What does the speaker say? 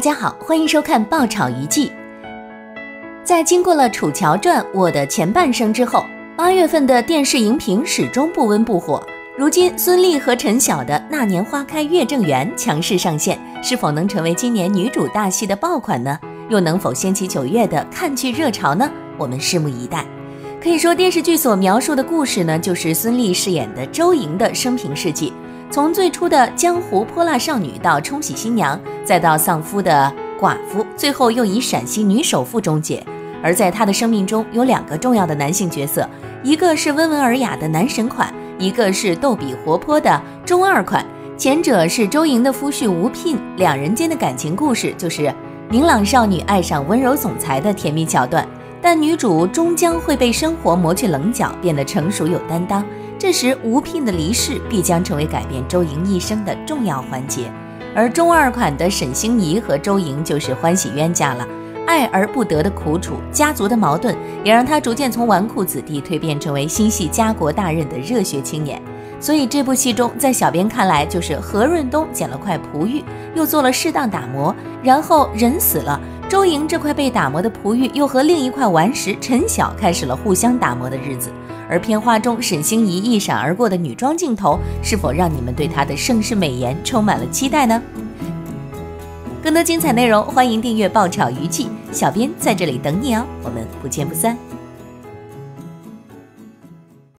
家好，欢迎收看《爆炒娱记》。在经过了《楚乔传》我的前半生之后，8月份的电视荧屏始终不温不火。如今孙俪和陈晓的《那年花开月正圆》强势上线，是否能成为今年女主大戏的爆款呢？又能否掀起9月的看剧热潮呢？我们拭目以待。可以说，电视剧所描述的故事呢，就是孙俪饰演的周莹的生平事迹。从最初的江湖泼辣少女到冲喜新娘，再到丧夫的寡妇，最后又以陕西女首富终结。而在她的生命中有2个重要的男性角色，一个是温文尔雅的男神款，一个是逗比活泼的中二款。前者是周莹的夫婿吴聘，两人间的感情故事就是明朗少女爱上温柔总裁的甜蜜桥段，但女主终将会被生活磨去棱角，变得成熟有担当。这时吴聘的离世必将成为改变周莹一生的重要环节，而中二款的沈星移和周莹就是欢喜冤家了。爱而不得的苦楚，家族的矛盾，也让他逐渐从纨绔子弟蜕变成为心系家国大任的热血青年。所以这部戏中，在小编看来，就是何润东捡了块璞玉，又做了适当打磨，然后人死了，周莹这块被打磨的璞玉又和另一块顽石陈晓开始了互相打磨的日子。而片花中沈星移一闪而过的女装镜头，是否让你们对她的盛世美颜充满了期待呢？更多精彩内容，欢迎订阅爆炒娱记，小编在这里等你哦，我们不见不散。